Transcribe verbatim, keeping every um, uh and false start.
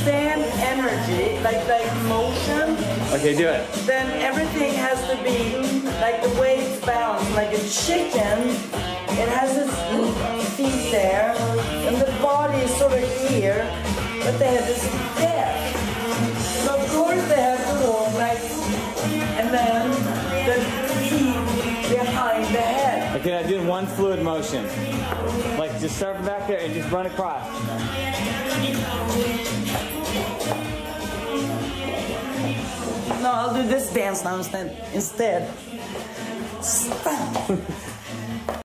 understand energy, like like motion. Okay, do it. Then everything has to be like the way it's balanced. Like a chicken, it has its feet there, and the body is sort of here, but the head is there. So of course they have to walk like, and then the feet behind the head. Okay, I did one fluid motion. Like just start from back there and just run across. No, I'll do this dance now instead. Instead. Stop.